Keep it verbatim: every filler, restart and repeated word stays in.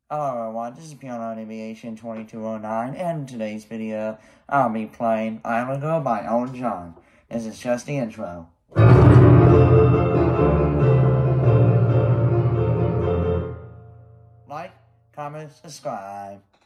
Hello everyone, this is Piano Aviation twenty-two oh nine, and in today's video, I'll be playing I Will Go by Elton John. This is just the intro. Like, comment, subscribe.